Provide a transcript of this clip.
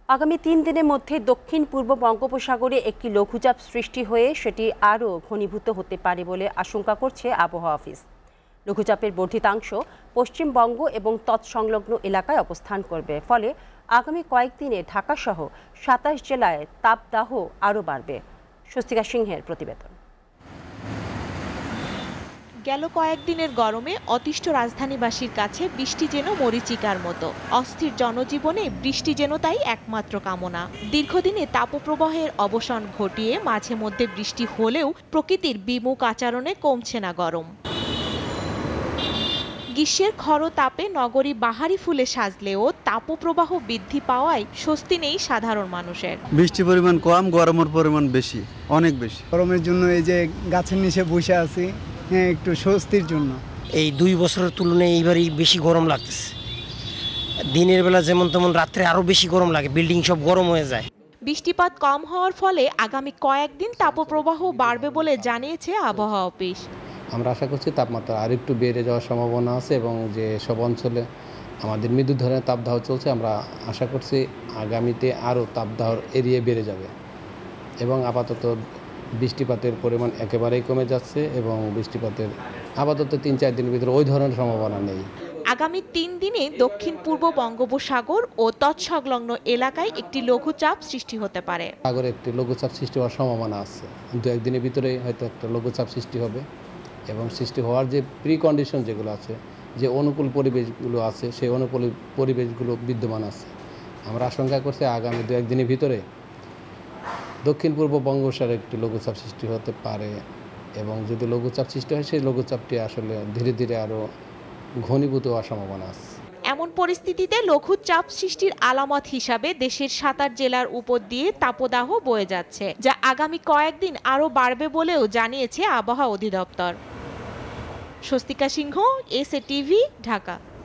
আগামী 3 দিনের মধ্যে দক্ষিণ পূর্ব বঙ্গোপসাগরে একটি লঘুচাপ সৃষ্টি হয়ে সেটি আরও ঘনীভূত হতে পারে বলে আশঙ্কা করছে আবহাওয়া অফিস। লঘুচাপের বর্ধিতাংশ পশ্চিমবঙ্গ এবং তৎসংলগ্ন এলাকায় অবস্থান করবে, ফলে আগামী কয়েকদিনে ঢাকাসহ 27 জেলায় তাপদাহ আরও বাড়বে। স্বস্তিকা সিংহের প্রতিবেদন। গেল কয়েকদিনের গরমে অতিষ্ঠ রাজধানীবাসীর কাছে বৃষ্টি যেন মরীচিকার মতো। অস্থির জনজীবনে বৃষ্টি যেন তাই একমাত্র কামনা। দীর্ঘদিনে তাপপ্রবাহের অবসান ঘটিয়ে মাঝে মধ্যে বৃষ্টি হলেও প্রকৃতির বিমুখ আচরণে কমছে না গরম। গ্রীষ্মের খরতাপে নগরী বাহারি ফুলে সাজলেও তাপপ্রবাহ বৃদ্ধি পাওয়ায় স্বস্তি নেই সাধারণ মানুষের। বৃষ্টির পরিমাণ কম, গরমের পরিমাণ বেশি, অনেক বেশি। গরমের জন্য এই যে গাছের নিচে বসে আছি, হ্যাঁ, একটু স্বস্তির জন্য। এই 2 বছরের তুলনায় এইবারই বেশি গরম লাগতেছে। দিনের বেলা যেমন তেমন, রাত্রে আরো বেশি গরম লাগে, বিল্ডিং সব গরম হয়ে যায়। বৃষ্টিপাত কম হওয়ার ফলে আগামী কয়েকদিন তাপপ্রবাহ বাড়বে বলে জানিয়েছে আবহাওয়া অফিস। আমরা আশা করছি তাপমাত্রা আরেকটু বেড়ে যাওয়ার সম্ভাবনা আছে এবং যে সব অঞ্চলে আমাদের মৃদু ধরনের তাপদাহ চলছে, আমরা আশা করছি আগামীতে আরও তাপদাহর এরিয়া বেড়ে যাবে এবং আপাতত বৃষ্টিপাতের পরিমাণ একেবারেই কমে যাচ্ছে এবং বৃষ্টিপাতের আপাতত 3-4 দিনের ভিতরে ওই ধরনের সম্ভাবনা নেই। আগামী 3 দিনে দক্ষিণ পূর্ব বঙ্গোপসাগর ও তৎসংলগ্ন এলাকায় একটি লঘুচাপ সৃষ্টি হতে পারে। সাগরে একটি লঘুচাপ সৃষ্টি হওয়ার সম্ভাবনা আছে। 2-1 দিনের ভিতরে হয়তো একটা লঘুচাপ সৃষ্টি হবে এবং সৃষ্টি হওয়ার যে প্রিকন্ডিশন যেগুলো আছে, যে অনুকূল পরিবেশগুলো আছে, সেই অনুকূল পরিবেশগুলো বিদ্যমান আছে। আমরা আশঙ্কা করছি আগামী 2-1 দিনের ভিতরে দক্ষিণ পূর্ব বঙ্গোপসাগরে একটি লঘুচাপ সৃষ্টি হতে পারে এবং যদি লঘুচাপ সৃষ্টি হয় সেই লঘুচাপটি আসলে ধীরে ধীরে আরও ঘনীভূত হওয়ার সম্ভাবনা আছে। এমন পরিস্থিতিতে লঘুচাপ সৃষ্টির আলামত হিসাবে দেশের 27 জেলার উপর দিয়ে তাপদাহ বয়ে যাচ্ছে, যা আগামী কয়েকদিন আরও বাড়বে বলেও জানিয়েছে আবহাওয়া অধিদপ্তর। স্বস্তিকা সিংহ, SATV, ঢাকা।